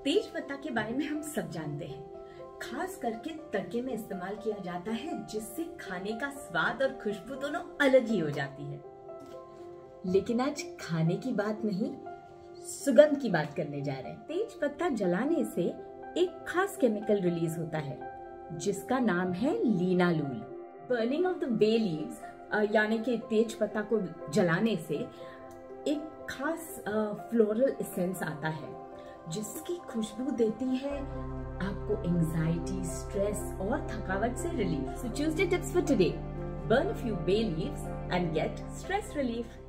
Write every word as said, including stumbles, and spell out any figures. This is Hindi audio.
तेज पत्ता के बारे में हम सब जानते हैं, खास करके तड़के में इस्तेमाल किया जाता है, जिससे खाने का स्वाद और खुशबू दोनों अलग ही हो जाती है। लेकिन आज खाने की बात नहीं, सुगंध की बात करने जा रहे हैं। तेज पत्ता जलाने से एक खास केमिकल रिलीज होता है जिसका नाम है linalool. Burning of the bay leaves यानी कि तेज पत्ता को जलाने से एक खास फ्लोरल एसेंस आता है जिसकी खुशबू देती है आपको एंजाइटी, स्ट्रेस और थकावट से relief. So Tuesday tips for today: burn a few bay leaves and get stress relief.